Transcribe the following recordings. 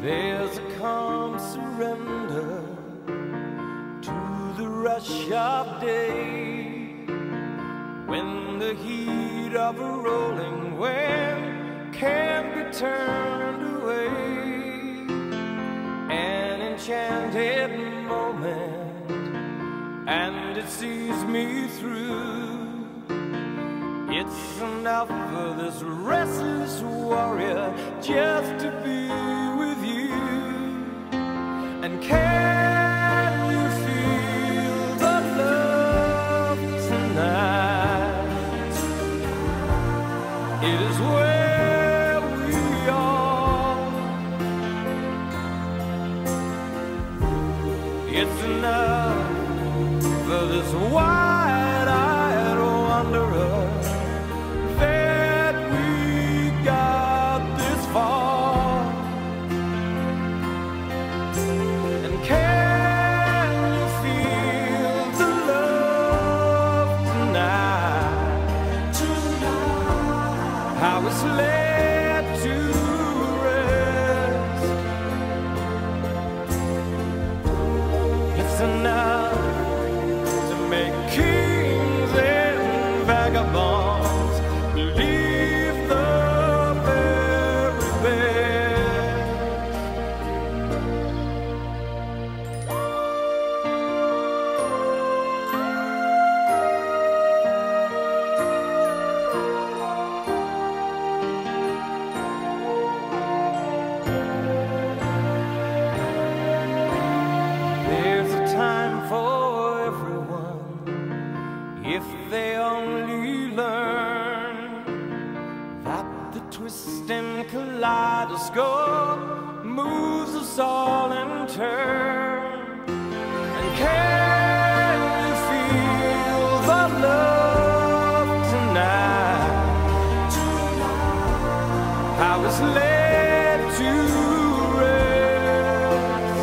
There's a calm surrender to the rush of day, when the heat of a rolling wind can't be turned away. An enchanted moment, and it sees me through. It's enough for this restless warrior just to be with you. And can you feel the love tonight? It is where we are. It's enough for this wide-eyed wanderer that we got this far. And can you feel the love tonight? How it's laid to rest. It's enough to make kings and vagabonds believe the very best. There's a time for everyone if they only learn that the twisting kaleidoscope moves us all in turn. And can you feel the love tonight? How it's laid to rest.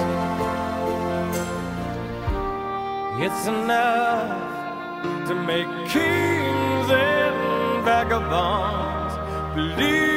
It's enough to make kings and vagabonds believe